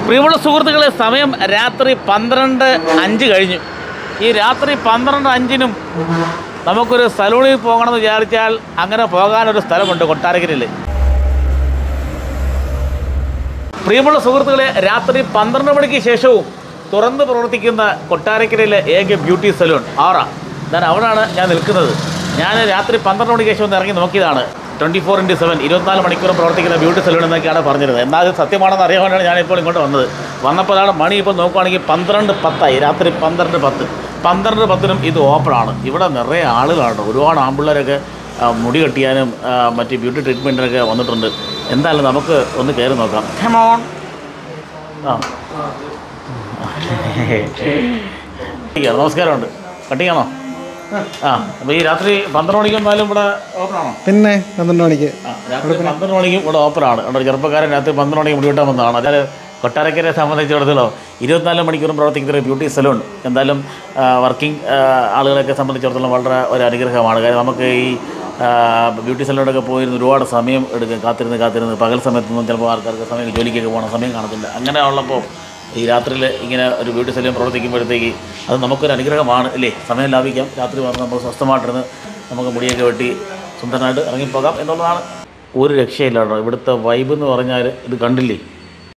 പ്രിയമുള്ള സുഹൃത്തുക്കളെ, സമയം രാത്രി 12:05 കഴിഞ്ഞു. ഈ രാത്രി 12:05 നമുക്കൊരു സലൂണിൽ പോകണമെന്ന് വിചാരിച്ചാൽ അങ്ങനെ പോകാനൊരു സ്ഥലമുണ്ട് കൊട്ടാരക്കരയിൽ. പ്രിയമുള്ള സുഹൃത്തുക്കളെ, രാത്രി 12 മണിക്ക് ശേഷവും തുറന്ന് പ്രവർത്തിക്കുന്ന കൊട്ടാരക്കരയിലെ ഏക ബ്യൂട്ടി സലൂൺ ആറ. ഞാൻ അവിടെയാണ് ഞാൻ നിൽക്കുന്നത്. ഞാൻ രാത്രി 12 മണിക്ക് ശേഷം ഒന്ന് ഇറങ്ങി നോക്കിയതാണ്. 24/7 24 മണിക്കൂറും പ്രവർത്തിക്കുന്ന ബ്യൂട്ടി സലൂൺ എന്നൊക്കെയാണ് പറഞ്ഞിരുന്നത്. എന്നാൽ അത് സത്യമാണെന്ന് അറിയാനാണ് ഞാനിപ്പോൾ ഇങ്ങോട്ട് വന്നത്. വന്നപ്പോഴാണ് മണി ഇപ്പോൾ നോക്കുകയാണെങ്കിൽ 12:10 രാത്രി 12:10. 12:10 ഇത് ഓപ്പണാണ്. ഇവിടെ നിറയെ ആളുകളാണ്. ഒരുപാട് ആമ്പിള്ളേരൊക്കെ മുടി കെട്ടിയാനും മറ്റ് ബ്യൂട്ടി ട്രീറ്റ്മെൻറ്റിനൊക്കെ വന്നിട്ടുണ്ട്. എന്തായാലും നമുക്ക് ഒന്ന് കയറി നോക്കാം. ഹെമോൺ നമസ്കാരമുണ്ട്. കട്ടിങ്ങാണോ? അപ്പോൾ ഈ രാത്രി 12 മണിക്ക് എന്നാലും ഇവിടെ ഓപ്പണാണോ? പിന്നെ 12 മണിക്ക് രാത്രി 12 മണിക്കും ഇവിടെ ഓപ്പണാണ്. അവിടെ ചെറുപ്പക്കാരൻ രാത്രി 12 മണിക്ക് മുടി വെട്ടാൻ വന്നതാണ്. അതായത് കൊട്ടാരക്കരയെ സംബന്ധിച്ചിടത്തോളം 24 മണിക്കൂറും പ്രവർത്തിക്കുന്ന ഒരു ബ്യൂട്ടി സലൂൺ എന്തായാലും വർക്കിംഗ് ആളുകളെയൊക്കെ സംബന്ധിച്ചിടത്തോളം വളരെ ഒരു അനുഗ്രഹമാണ്. കാര്യം നമുക്ക് ഈ ബ്യൂട്ടി സലൂണിലൊക്കെ പോയിരുന്ന് ഒരുപാട് സമയം എടുക്കും. കാത്തിരുന്ന് പകൽ സമയത്തൊന്നും ചിലപ്പോൾ ആൾക്കാർക്ക് സമയം ജോലിക്കൊക്കെ പോകണം, സമയം കാണത്തില്ല. അങ്ങനെ ഉള്ളപ്പോൾ ഈ രാത്രിയിൽ ഇങ്ങനെ ഒരു ബ്യൂട്ടി സലൂൺ പ്രവർത്തിക്കുമ്പോഴത്തേക്ക് അത് നമുക്കൊരു അനുഗ്രഹമാണ് അല്ലേ? സമയം ലാഭിക്കാം. രാത്രി വന്ന് നമ്മൾ സ്വസ്ഥമായിട്ടിരുന്ന് നമുക്ക് മുടിയൊക്കെ വെട്ടി സുന്ദരനായിട്ട് ഇറങ്ങിപ്പോകാം എന്നുള്ളതാണ്. ഒരു രക്ഷയില്ല കേട്ടോ. ഇവിടുത്തെ വൈബ് എന്ന് പറഞ്ഞാൽ ഇത് കണ്ടില്ലേ?